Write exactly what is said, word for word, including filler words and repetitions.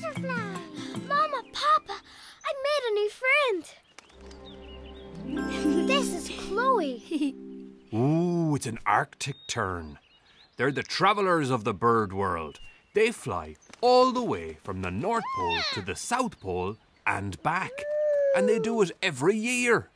butterfly. Mama, Papa, I made a new friend. This is Chloe. Ooh, it's an Arctic tern. They're the travelers of the bird world. They fly all the way from the North Pole to the South Pole and back. And they do it every year.